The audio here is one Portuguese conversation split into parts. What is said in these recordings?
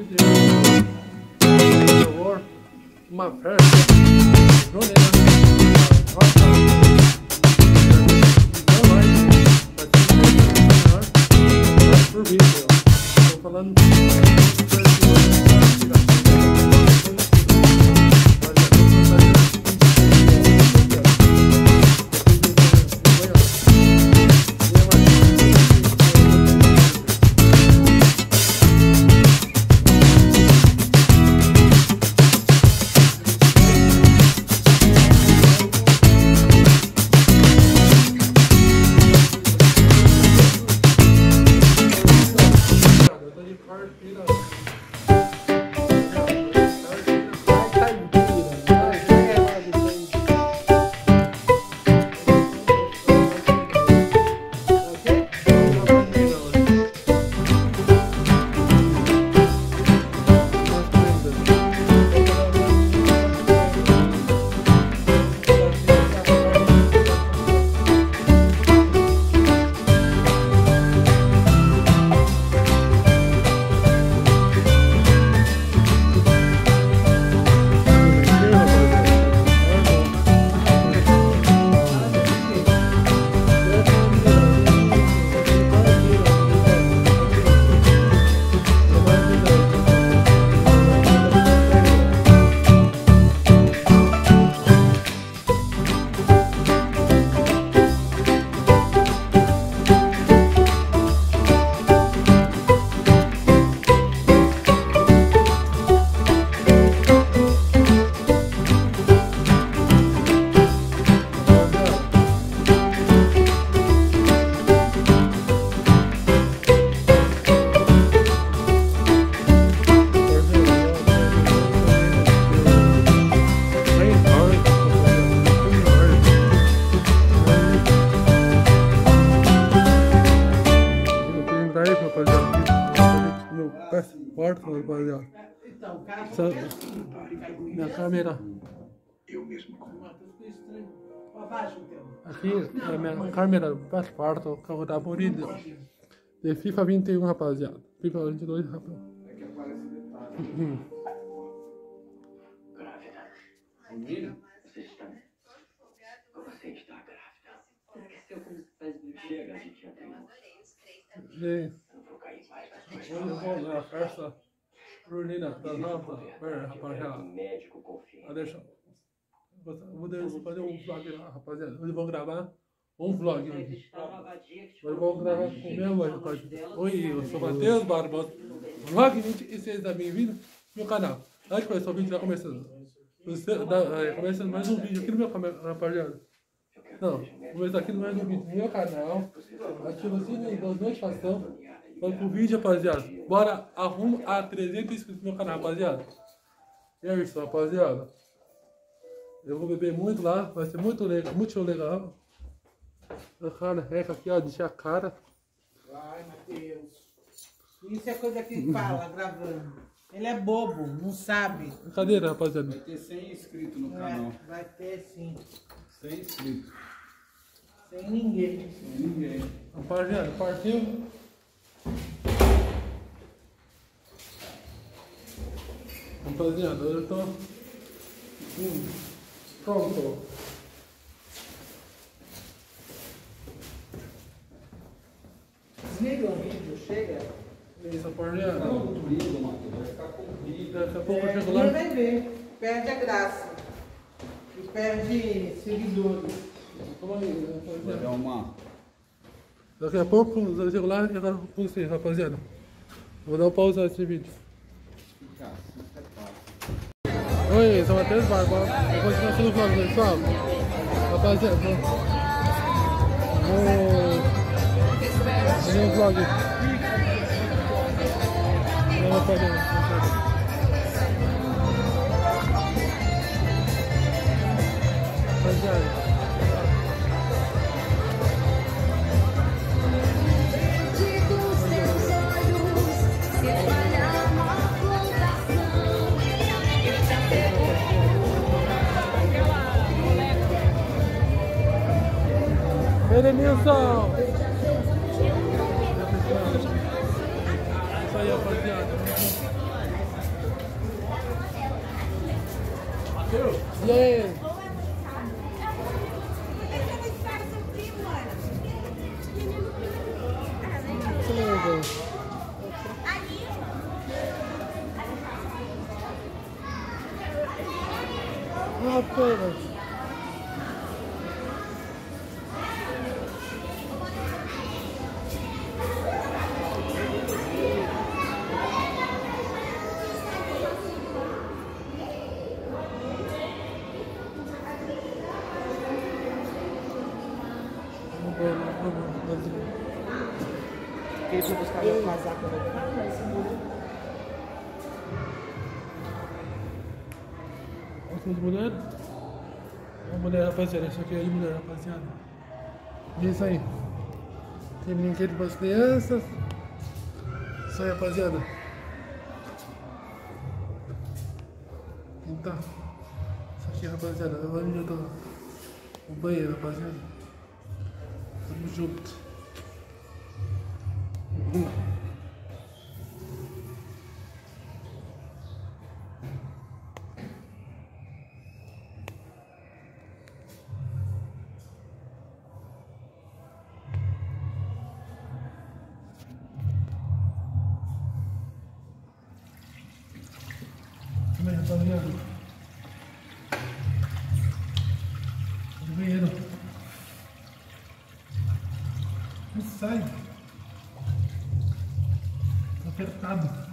Uma festa. Por vídeo, estou falando. Porta, rapaziada. Minha câmera. Aqui é a minha câmera faz parte do carro da Bonita. De FIFA 21, rapaziada. FIFA 22, rapaziada. Menina, você está grávida. Esqueceu como se faz do chega, a gente já tem. Eu vou na festa Brunina da Nova, rapaziada. Deixa. Vou fazer um vlog lá, rapaziada. Hoje eu vou gravar um vlog. Hoje eu vou gravar com minha voz, rapaziada. Oi, eu sou Matheus Barbosa. Vlog 26 da bem-vindo no meu canal. Antes de começar o vídeo, já começando. Começando mais um vídeo aqui no meu canal, rapaziada. Não, começar aqui mais um vídeo no meu canal. Ativa o sininho das notificações. Vamos pro vídeo, rapaziada. Bora arrumo a 300 inscritos no meu canal, rapaziada. E é isso, rapaziada. Eu vou beber muito lá, vai ser muito legal. A cara reca aqui, ó, deixar a cara. Vai, Matheus. Isso é coisa que ele fala, gravando. Ele é bobo, não sabe. Brincadeira, rapaziada. Vai ter 100 inscritos no canal. Vai ter sim. 100 inscritos. Sem ninguém. Sem ninguém. Rapaziada, partiu. Rapaziada, eu tô pronto. Desliga o vídeo, chega. Isso, rapaziada. Tá comprido, Matheus. Vai ficar comprido. Daqui a pouco eu chego Ninguém lá. vai ver. Perde a graça. E perde seguidores. Calma aí, Vai rapaziada. dar uma... Daqui a pouco eu chego lá e agora com vocês, rapaziada. Vou dar um pausa nesse vídeo. Oi, sou Matheus Barbosa. Eu vou continuar no vlog, pessoal. Rapaziada, vou fazer um vlog. Rapaziada. Edenilson! Isso aí, rapaziada. E aí? Apenas. Porque eu vou buscar meu casaco no carro, aí você muda. Essas mulheres? A mulher, rapaziada, isso aqui é de mulher, rapaziada. E isso aí. Tem brinquedo para as crianças. Isso aí, rapaziada. Então, isso aqui, rapaziada. Eu vou ali no banheiro, rapaziada. Tamo junto. Como é, rapaziada? No banheiro. Não sai. Tá apertado.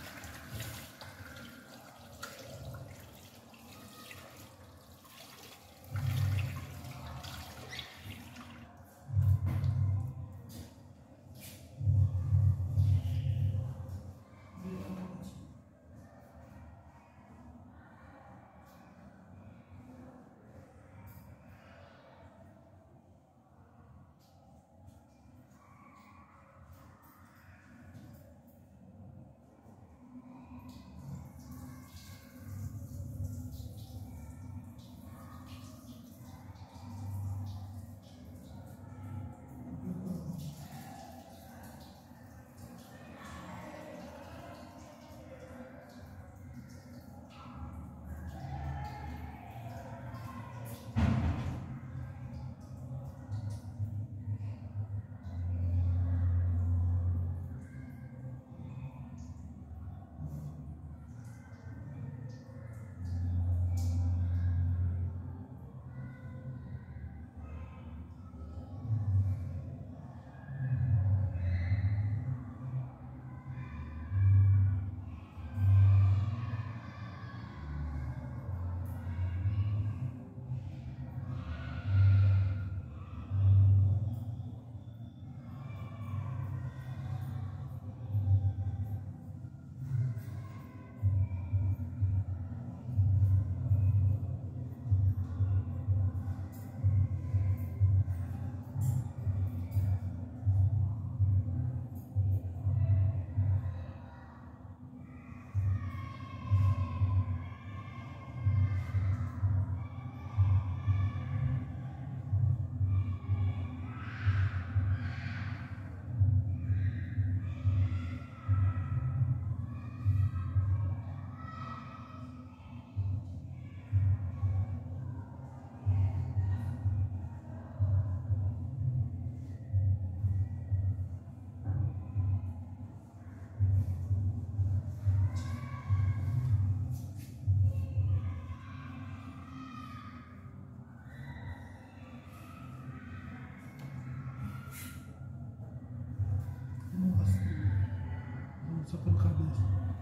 Só pela cabeça.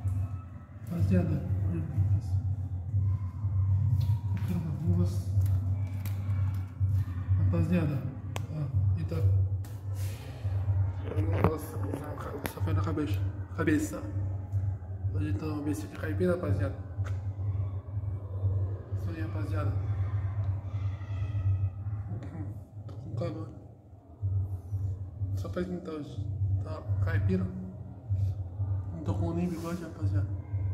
Rapaziada, perguntas. Eu quero uma luvas. Rapaziada, ó, então. Só foi na cabeça. Hoje então, vamos ver se fica caipira, rapaziada. Isso aí, rapaziada. Tô com calor. Só pra esquentar hoje. Tá, caipira. Não tô com nem bigode, rapaziada.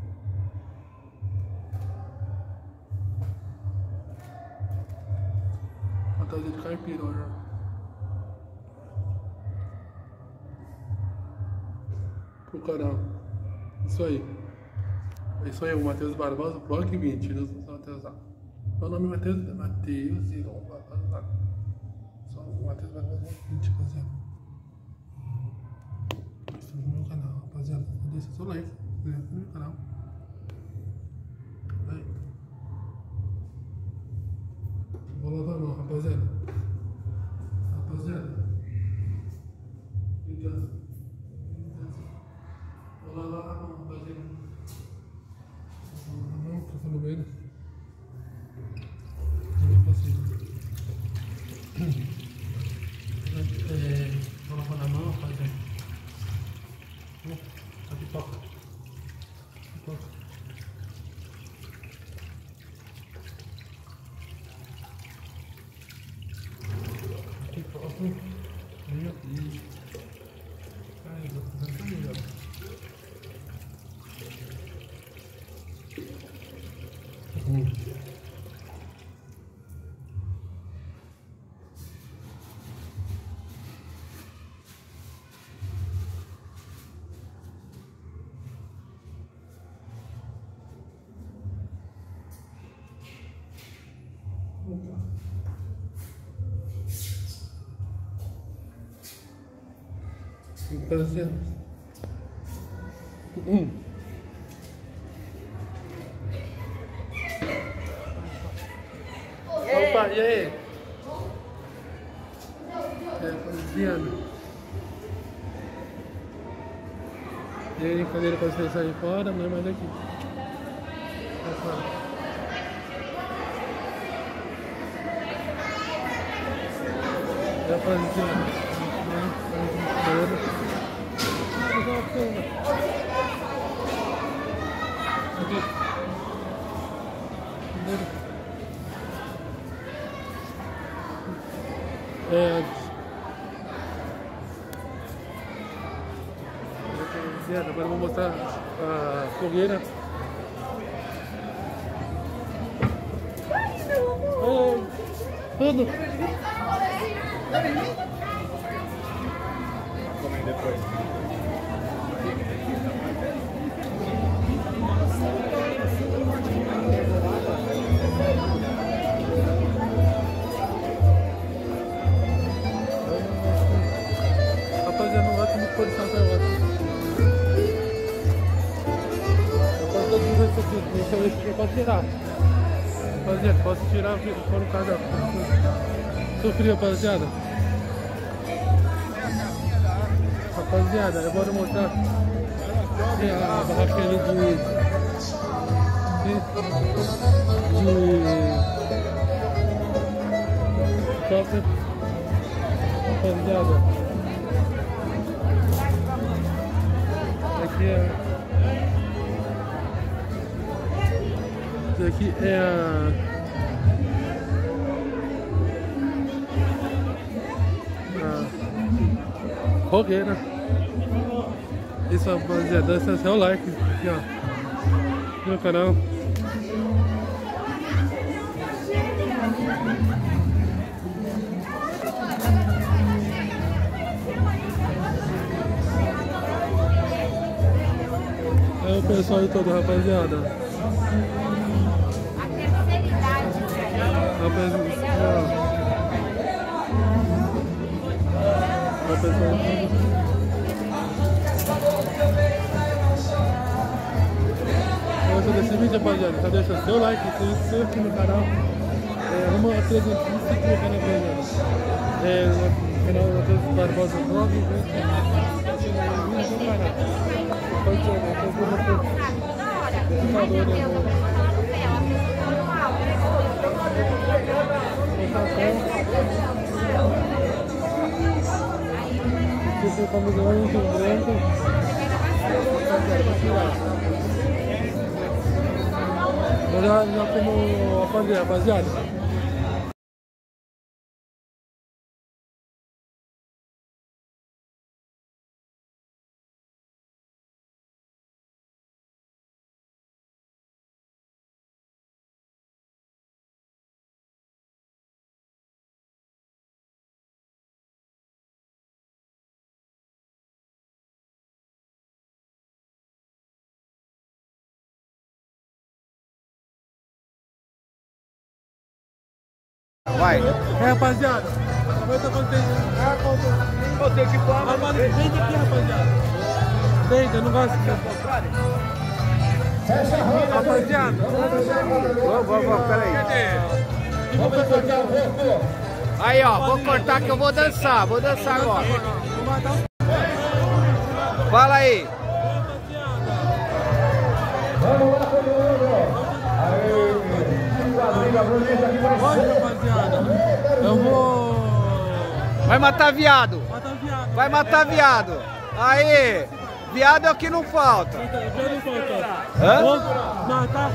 Fantasia de caipira hoje. Pro canal. Isso aí. É isso aí, o Matheus Barbosa, Bloco 20. Deus do Matheus. Meu nome é Matheus e vamos lá. Só o Matheus vai fazer um vídeo, rapaziada. Estamos no meu canal, rapaziada. Deixa seu like, se inscreve no meu canal. Aí. Vou lavar a mão, rapaziada. Então, vou lavar a mão, rapaziada. Não, tô falando bem. Não passei. Vou lavar na mão, rapaziada. A pipoca. E aí, vou fazer isso aí, ó. Rapaziada. Opa, e aí? Rapaziada. E aí, cadeira pra vocês saírem fora, não é mais aqui. Tá fora. Rapaziada. Agora eu vou mostrar a fogueira. Tudo. Comem depois. Rapaziada, não gosto muito de posição pelota. Eu posso tirar. Rapaziada, posso tirar por um caso. Sofri, rapaziada. Rapaziada, eu vou mostrar a barraquinha ali de shopping. Rapaziada, aqui é. Isso aqui é a fogueira. Isso, rapaziada, deixa seu like aqui, ó, no meu canal. É o pessoal aí todo, rapaziada. Se você desse vídeo, rapaziada, já deixa seu like, se inscreve no canal. Vamos a 300 inscritos no canal, rapaziada. No canal Matheus Barbosa Vlog. Esse é o camisão muito branco. Eu já como a fazer, rapaziada. Vai. É, rapaziada. Eu tô contente. Vou ter que pôr. Vende aqui, rapaziada. Vende, eu não gosto de rapaziada. Vamos, peraí. Aí, ó, vou cortar que eu vou dançar agora. Fala aí. Vamos lá, todo mundo. Hoje, rapaziada, eu vou... Vai matar viado. Matar viado. Vai matar viado. Aí. Viado é o que não falta. Hã? Vou matar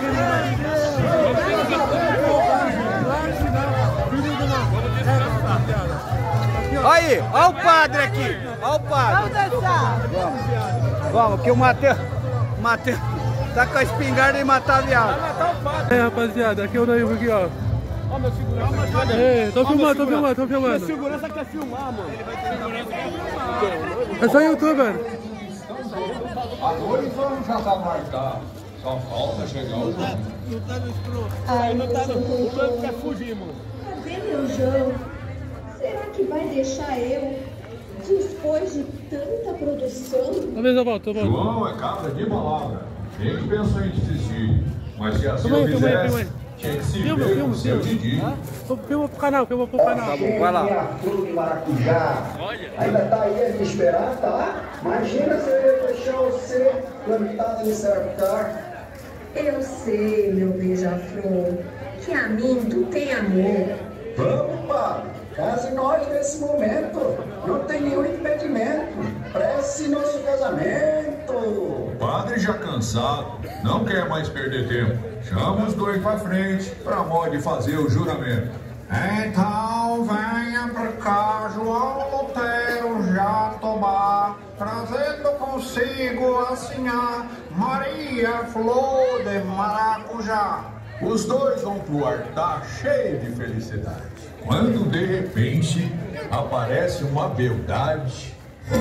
aí, olha o padre aqui. Olha o padre. Vamos dançar. Vamos, que o Matheus tá com a espingarda e matar viado. É, rapaziada, aqui é o noivo aqui, ó. Ó, meu segurança. Ei, tô filmando. Meu segurança quer filmar, mano. É só youtuber. A noiva já tá marcada. Só falta chegar o João. Não tá no escroto. Ai, Não tá no plano, quer fugir, mano. cadê meu João? Será que vai deixar eu depois de tanta produção? Talvez eu volto, João é cabra de palavra. Nem que pensou em desistir. Mas se assim Filma aí, eu filma aí, fizesse, filma aí. tinha que se Filma, ver filma, com seu filma. Didi. Filma pro canal, filma pro canal. Tá bom, vai lá. Minha flor de maracujá. Ainda tá aí a me esperar, tá? Imagina se eu ia deixar você plantado nesse altar. Eu sei, meu beija-flor, que a mim tu tem amor. Vamos, padre. Case nós nesse momento. Não tem nenhum impedimento. Prece nosso casamento. O padre já cansado, não quer mais perder tempo. Chama os dois pra frente, pra modo de fazer o juramento. Então venha pra cá, João Lutero Jatobá, trazendo consigo a sinhá Maria Flor de Maracujá. Os dois vão pro altar cheio de felicidade. Quando de repente aparece uma beldade.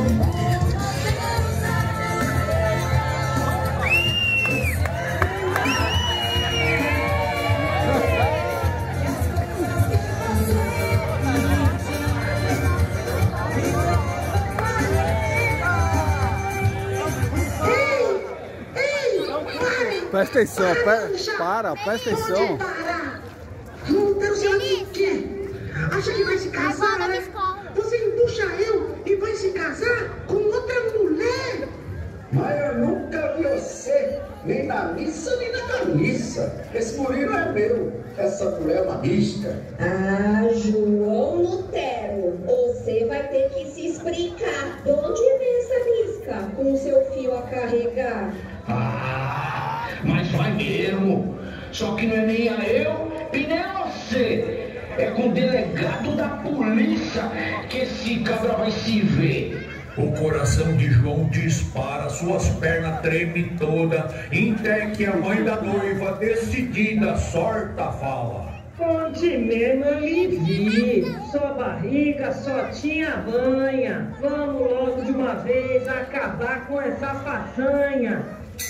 Presta atenção, presta atenção. Lutero, você acha o quê? Acha que vai se casar, né? Você empuxa eu e vai se casar com outra mulher? Mas eu nunca vi você, nem na missa, nem na camisa. Esse guri não é meu. Essa mulher é uma mista. Ah, João Lutero, você vai ter que se explicar. De onde vem essa risca com o seu fio a carregar? Ah, mas vai mesmo. Só que não é nem a eu e nem a você. É com o delegado da polícia que esse cabra vai se ver. O coração de João dispara, suas pernas tremem toda, até que a mãe da noiva, decidida, sorta a fala. Onde mesmo eu lhe vi, sua barriga só tinha banha. Vamos logo de uma vez acabar com essa façanha.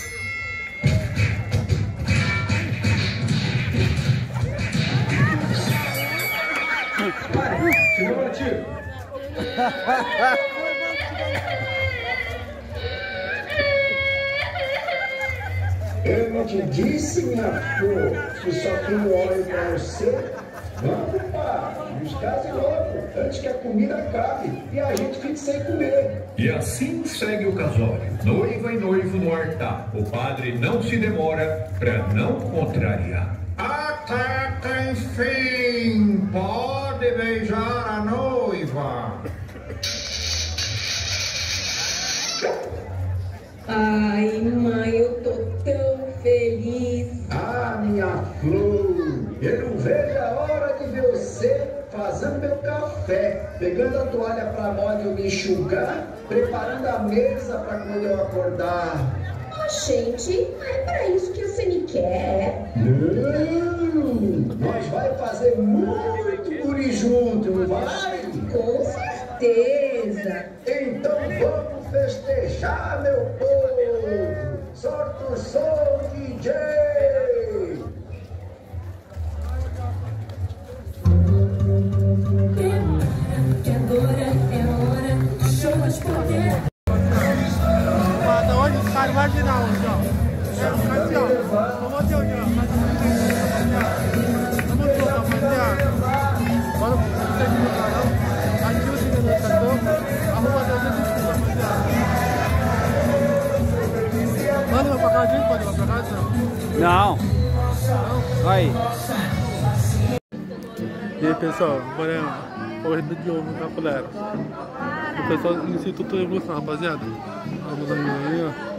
Chegou, tio. Eu não te disse, minha flor, que só tenho óleo pra você? Vamos, pá, nos case logo, antes que a comida acabe e a gente fique sem comer. E assim segue o casório, noiva e noivo no altar. O padre não se demora pra não contrariar. Até que enfim pode beijar a noiva. Ai, mãe, eu tô tão feliz. Ah, minha flor, eu não vejo a hora de ver você fazendo meu café, pegando a toalha pra moda eu me enxugar, preparando a mesa pra quando eu acordar. Oh, gente, é pra isso que você me quer. Nós vai fazer muito guri junto, não vai? Com certeza. Então vamos festejar, meu povo! Solta o som, DJ! marginal, ó. Aqui, ó. Vamos até onde, ó. Vamos todo, rapaziada. Bora você aqui no canal. Ativa o sininho do canal. Arruma Deus e rapaziada. Manda uma pra casa, hein? Pode ir lá pra casa? Não. Aí. E aí, pessoal, bora corrida de ovo na colera. O pessoal do Instituto Evolução, rapaziada. Vamos aí, ó.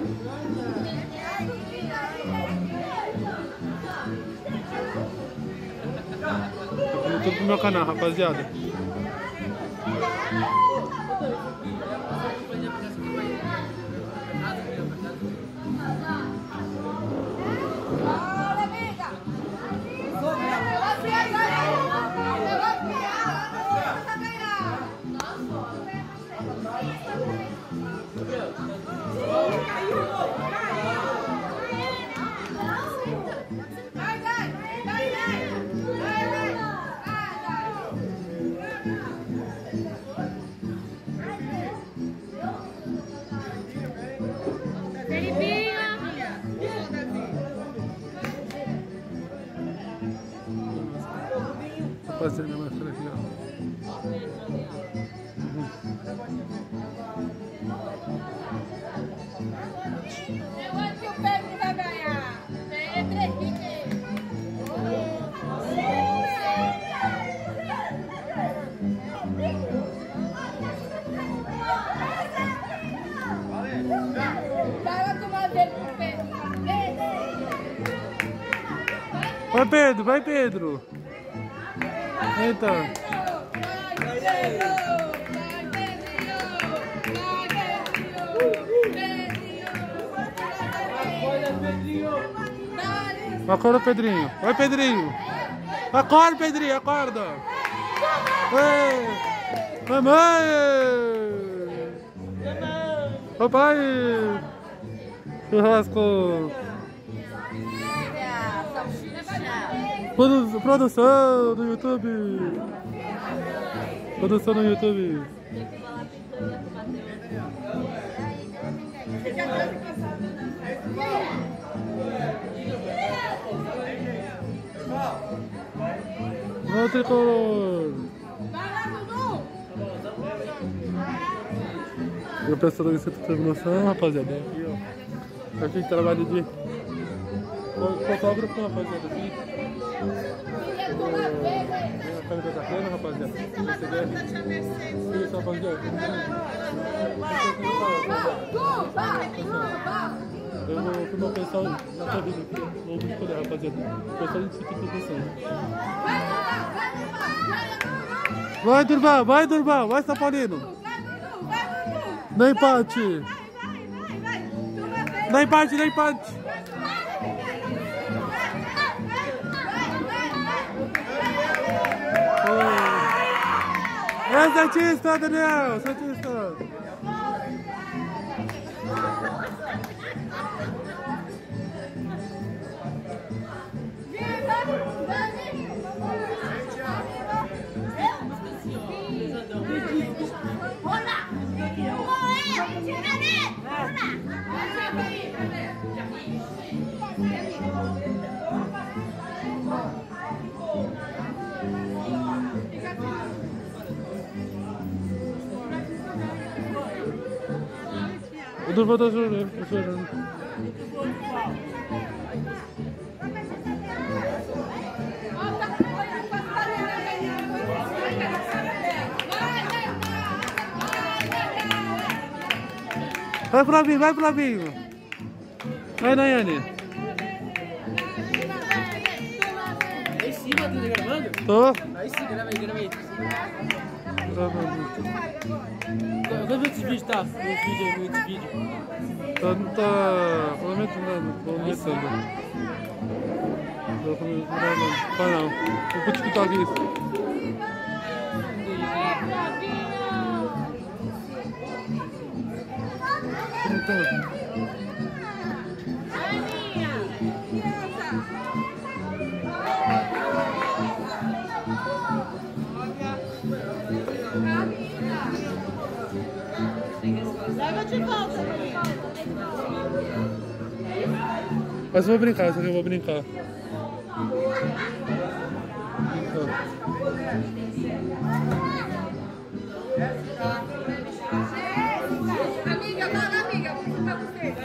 Tudo pro meu canal, rapaziada. Rapaziada, mais aqui, ó. Eu acho que o Pedro vai ganhar. Pedro aqui. Vai tomar dele pro Pedro. Vai, Pedro, vai, Pedro. Eita. Acorda, Pedrinho. Vai, Pedrinho. Acorda, Pedrinho, acorda. Ei. Mamãe. Papai. Churrasco. Produção do YouTube. Produção no YouTube. Não, tricolor. Eu penso no Instituto de Evolução, rapaziada. Aqui, ó. Aqui trabalho de fotógrafo, rapaziada. Aqui. A câmera da cena, rapaziada. Isso, rapaziada. Eu vou filmar o pessoal na tua vida aqui. Vamos escolher, rapaziada. O pessoal do Instituto de Evolução. Vai, Durval, vai, Durval, vai, São Paulino. Dá empate. Dá empate, dá empate. É Santista, Daniel, Santista. O Durval tá chorando. Vai, Flavinho, vai, Flavinho. Vai, Nayane. Aí sim, tá gravando? Tô. Aí sim, grava aí. Gravando. Quantos vídeos tá? Muitos vídeos. Tá aumentando. Tô gravando. Canal. Vou pro TikTok isso. Então. Leva de volta. Mas eu vou brincar, isso aqui eu vou brincar. Amiga, fala, amiga, vou contar pra você.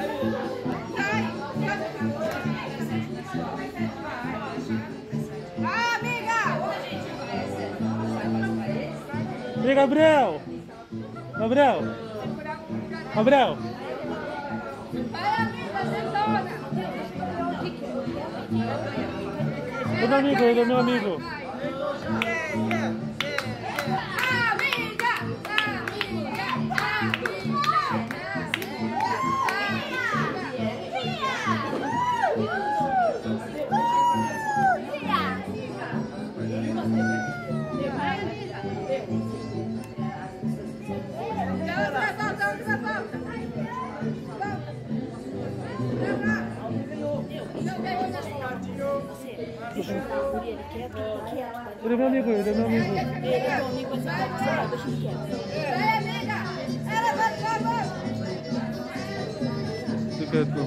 E aí, Gabriel? Gabriel? Gabriel? Vai, amiga, sentona. É meu amigo, ele é meu amigo. Ele é meu amigo, ele é meu amigo. Ele é meu amigo, mas deixa ele quieto. Vai, amiga! Ela vai te chamar! Fica quieto.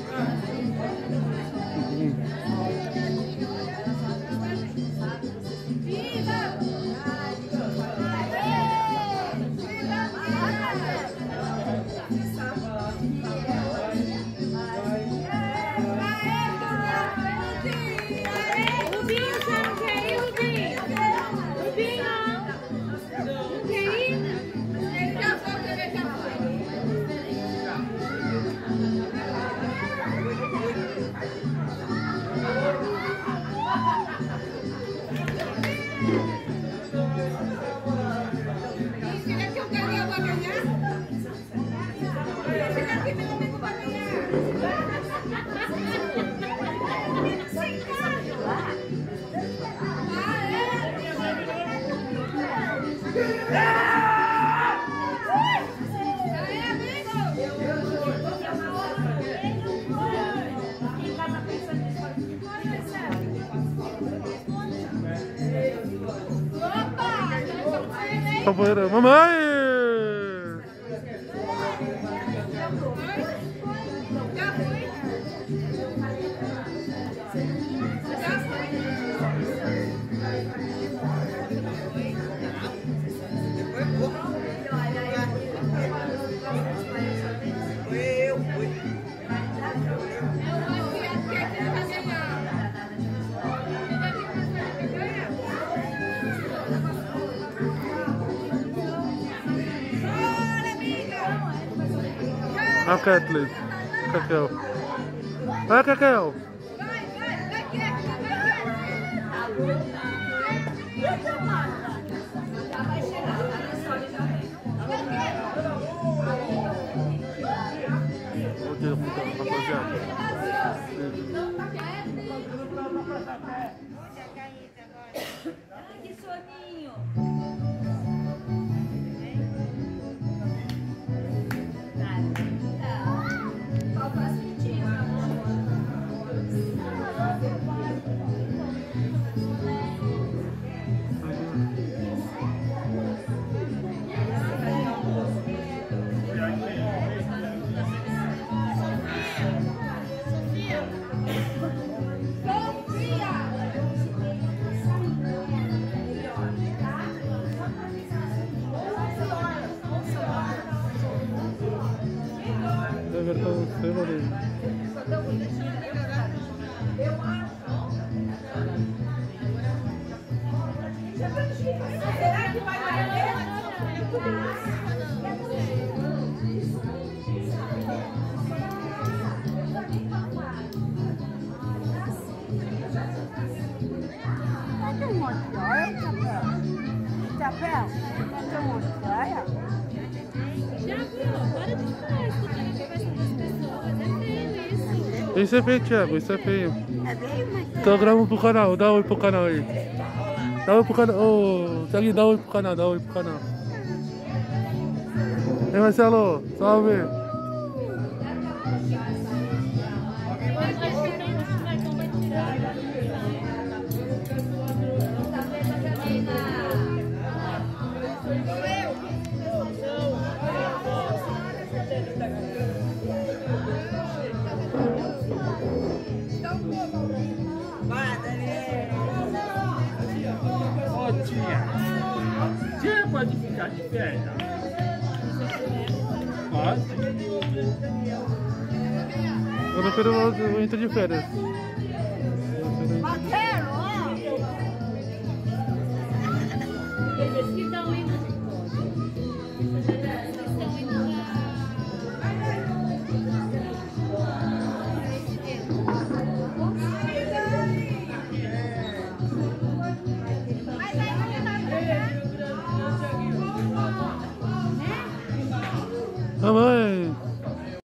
Capoeira, mamãe! A Kathleen, Cacau. Vai, Cacau. Vou ter rapaziada. Que soninho. Será que vai valer? Tem um monte de praia, Chapéu? Chapéu? Tem um monte de praia? Já viu? Para de ficar escutando a conversa das pessoas. É feio isso. Isso é feio, Thiago, isso é feio. É bem, mas... Então grava pro canal, dá oi pro canal aí. Dá oi pro canal, ô, Thiaguinho, dá oi pro canal, dá oi pro canal. Ei, Marcelo, salve. Eu entro de férias. Eles que estão indo. Mamãe!